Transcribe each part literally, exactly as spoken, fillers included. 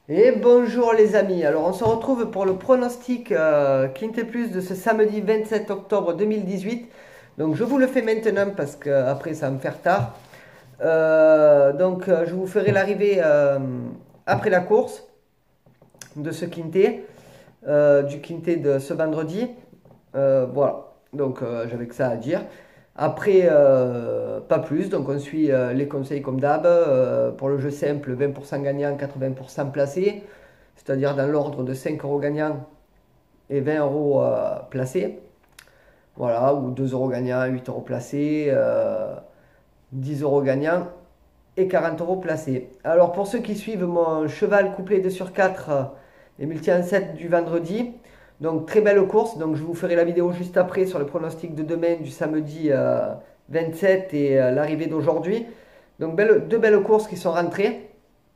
Et bonjour les amis, alors on se retrouve pour le pronostic euh, Quintet Plus de ce samedi vingt-sept octobre deux mille dix-huit. Donc je vous le fais maintenant parce que après ça va me faire tard. Euh, donc euh, je vous ferai l'arrivée euh, après la course de ce Quintet, euh, du Quintet de ce vendredi. Euh, voilà, donc euh, j'avais que ça à dire. Après, euh, pas plus, donc on suit euh, les conseils comme d'hab. Euh, pour le jeu simple, vingt pour cent gagnant, quatre-vingts pour cent placé, c'est-à-dire dans l'ordre de cinq euros gagnants et vingt euros euh, placés. Voilà, ou deux euros gagnants, huit euros placés, euh, dix euros gagnants et quarante euros placés. Alors pour ceux qui suivent mon cheval couplé deux sur quatre euh, et multi en sept du vendredi, donc très belle course, donc je vous ferai la vidéo juste après sur le pronostic de demain du samedi euh, vingt-sept et euh, l'arrivée d'aujourd'hui. Donc belle, deux belles courses qui sont rentrées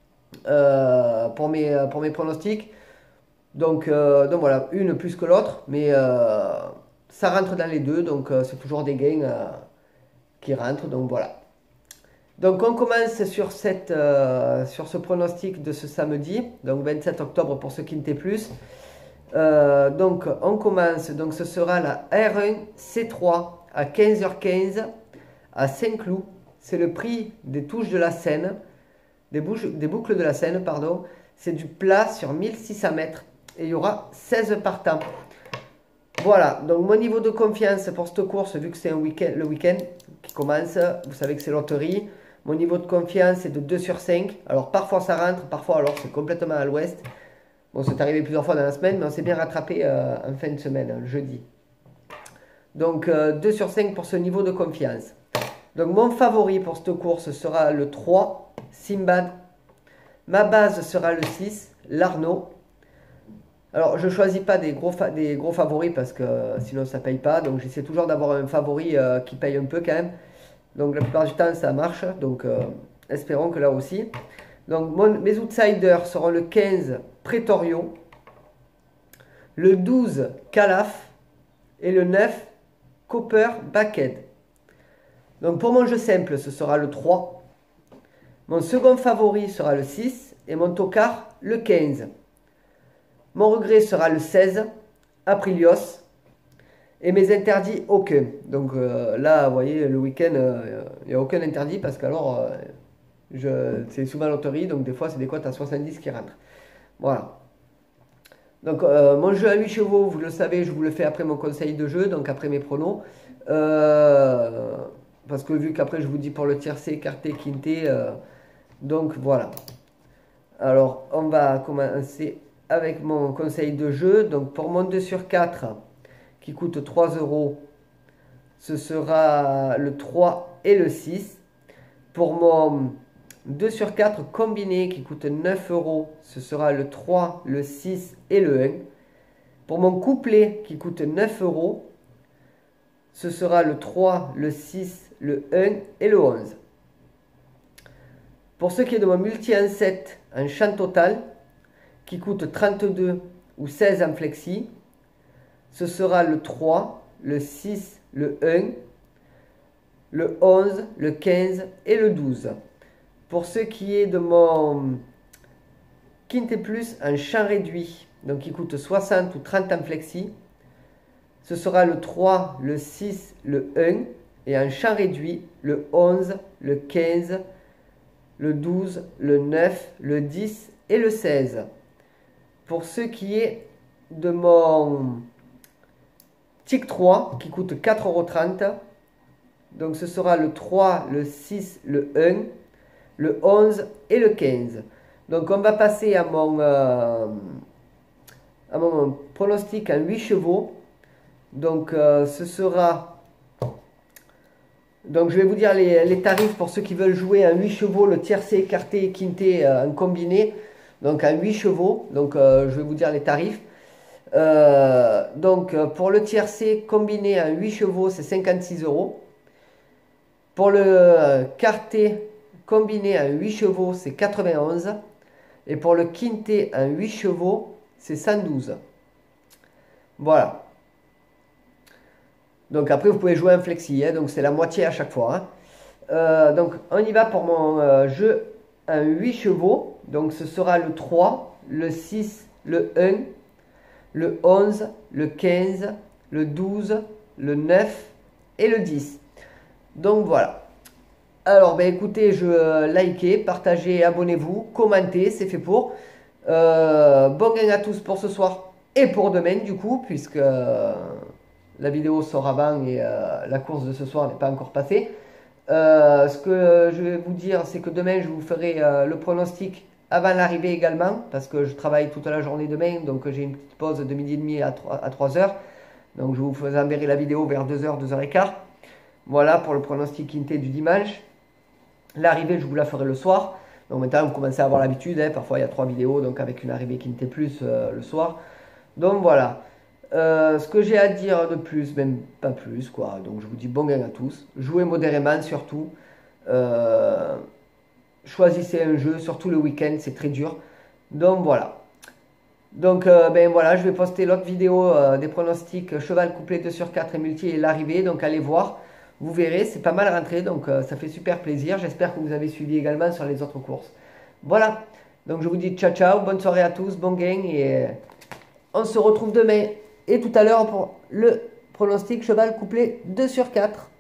euh, pour, mes, pour mes pronostics. Donc, euh, donc voilà, une plus que l'autre, mais euh, ça rentre dans les deux, donc euh, c'est toujours des gains euh, qui rentrent, donc voilà. Donc on commence sur, cette, euh, sur ce pronostic de ce samedi, donc vingt-sept octobre pour ce Quintet Plus. Euh, donc on commence, donc ce sera la R un C trois à quinze heures quinze à Saint-Cloud. C'est le prix des touches de la Seine, des, bouches, des boucles de la Seine, pardon. C'est du plat sur mille six cents mètres et il y aura seize partants. Voilà, donc mon niveau de confiance pour cette course, vu que c'est un week-end, le week-end qui commence, vous savez que c'est loterie. Mon niveau de confiance est de deux sur cinq. Alors parfois ça rentre, parfois alors c'est complètement à l'ouest. Bon, c'est arrivé plusieurs fois dans la semaine, mais on s'est bien rattrapé euh, en fin de semaine, hein, le jeudi. Donc euh, deux sur cinq pour ce niveau de confiance. Donc mon favori pour cette course sera le trois, Simbad. Ma base sera le six, l'Arnaud. Alors je ne choisis pas des gros, des gros favoris parce que euh, sinon ça ne paye pas. Donc j'essaie toujours d'avoir un favori euh, qui paye un peu quand même. Donc la plupart du temps ça marche. Donc euh, espérons que là aussi. Donc mon, mes outsiders seront le quinze, Pretorio, le douze, Calaf et le neuf, Copper Backhead. Donc pour mon jeu simple, ce sera le trois. Mon second favori sera le six et mon tocard le quinze. Mon regret sera le seize, Aprilios. Et mes interdits, aucun. Donc euh, là, vous voyez, le week-end, il euh, n'y a aucun interdit parce qu'alors, euh, c'est souvent loterie, donc des fois, c'est des cotes à soixante-dix qui rentrent. Voilà. Donc euh, mon jeu à huit chevaux, vous le savez, je vous le fais après mon conseil de jeu, donc après mes pronos. Euh, parce que vu qu'après, je vous dis pour le tiercé, écarté, quinté, euh, donc voilà. Alors, on va commencer avec mon conseil de jeu. Donc, pour mon deux sur quatre, qui coûte trois euros, ce sera le trois et le six. Pour mon deux sur quatre combiné, qui coûte neuf euros, ce sera le trois, le six et le un. Pour mon couplet, qui coûte neuf euros, ce sera le trois, le six, le un et le onze. Pour ce qui est de mon multi en sept, un champ total, qui coûte trente-deux ou seize en flexi, ce sera le trois, le six, le un, le onze, le quinze et le douze. Pour ce qui est de mon Quintet Plus, un champ réduit, donc qui coûte soixante ou trente en flexi, ce sera le trois, le six, le un, et un champ réduit, le onze, le quinze, le douze, le neuf, le dix et le seize. Pour ce qui est de mon Tic trois, qui coûte quatre euros trente, donc ce sera le trois, le six, le un, le onze et le quinze. Donc on va passer à mon, euh, à mon pronostic en huit chevaux. Donc euh, ce sera... Donc je vais vous dire les, les tarifs pour ceux qui veulent jouer en huit chevaux, le tiercé, écarté et quinté euh, en combiné. Donc en huit chevaux, donc euh, je vais vous dire les tarifs. Euh, donc pour le tiercé combiné en huit chevaux, c'est cinquante-six euros. Pour le euh, quarté combiné en huit chevaux, c'est quatre-vingt-onze. Et pour le quinté en huit chevaux, c'est cent douze. Voilà. Donc après, vous pouvez jouer en flexi, hein, donc c'est la moitié à chaque fois. Hein. Euh, donc on y va pour mon euh, jeu en huit chevaux. Donc ce sera le trois, le six, le un, le onze, le quinze, le douze, le neuf et le dix. Donc voilà. Alors ben écoutez, je euh, likez, partagez, abonnez-vous, commentez, c'est fait pour. Euh, bon gain à tous pour ce soir et pour demain du coup, puisque euh, la vidéo sort avant et euh, la course de ce soir n'est pas encore passée. Euh, ce que je vais vous dire, c'est que demain je vous ferai euh, le pronostic avant l'arrivée également, parce que je travaille toute la journée demain, donc j'ai une petite pause de midi et demi à trois heures. Donc je vous enverrai la vidéo vers deux heures, deux heures quinze. Voilà pour le pronostic quinté du dimanche. L'arrivée, je vous la ferai le soir. Donc maintenant, vous commencez à avoir l'habitude. Hein, parfois, il y a trois vidéos, donc avec une arrivée quinté plus euh, le soir. Donc voilà. Euh, ce que j'ai à dire de plus, même pas plus, quoi. Donc je vous dis bon gain à tous. Jouez modérément surtout. Euh, choisissez un jeu, surtout le week-end, c'est très dur. Donc voilà. Donc euh, ben voilà, je vais poster l'autre vidéo euh, des pronostics cheval couplet deux sur quatre et multi et l'arrivée. Donc allez voir. Vous verrez, c'est pas mal rentré, donc euh, ça fait super plaisir. J'espère que vous avez suivi également sur les autres courses. Voilà, donc je vous dis ciao ciao, bonne soirée à tous, bon gain et euh, on se retrouve demain et tout à l'heure pour le pronostic cheval couplet deux sur quatre.